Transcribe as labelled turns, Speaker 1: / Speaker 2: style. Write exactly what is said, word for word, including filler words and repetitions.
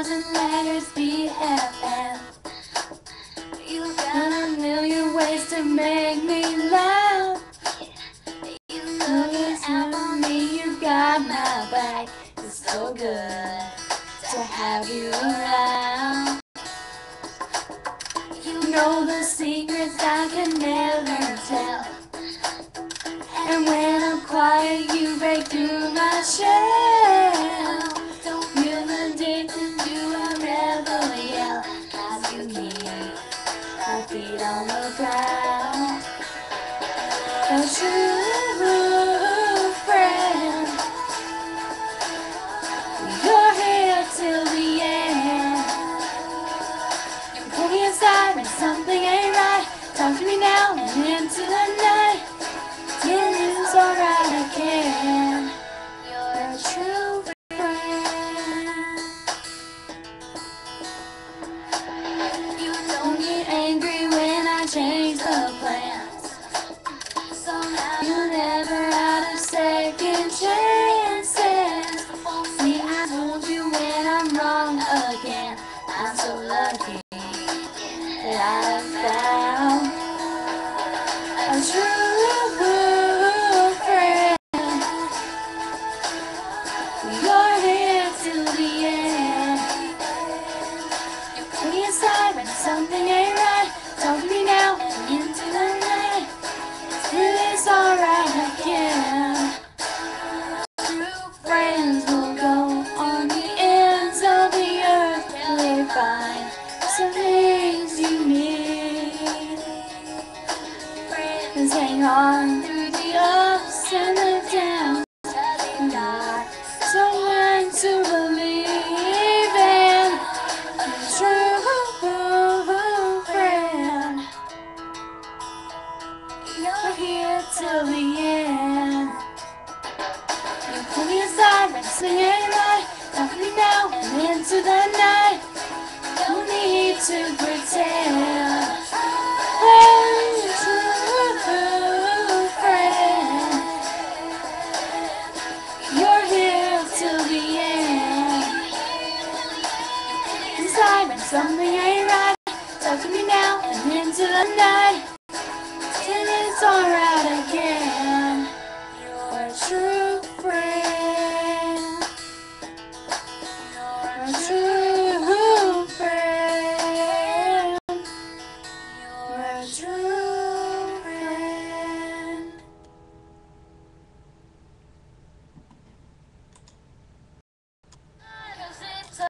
Speaker 1: thousand letters B F F. You got a million ways to make me laugh. You looking out for me, you got my back. It's so good to have you around. You know the secrets I can never tell. And when I'm quiet, you break through my shell.